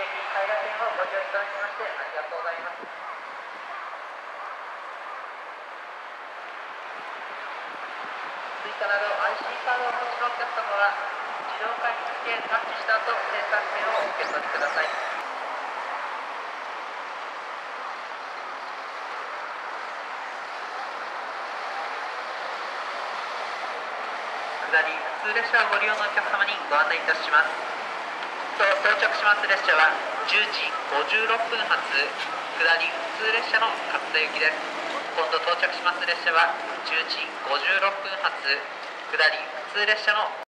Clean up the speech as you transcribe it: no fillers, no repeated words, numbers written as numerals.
大河線をご利用いただきましてありがとうございます。追加など IC カードをお持ちのお客様は自動改札機でタッチした後、生産券をお受け取りください。下り普通列車をご利用のお客様にご案内いたします。到着します列車は10時56分発下り普通列車の勝田行きです。今度到着します列車は10時56分発下り普通列車の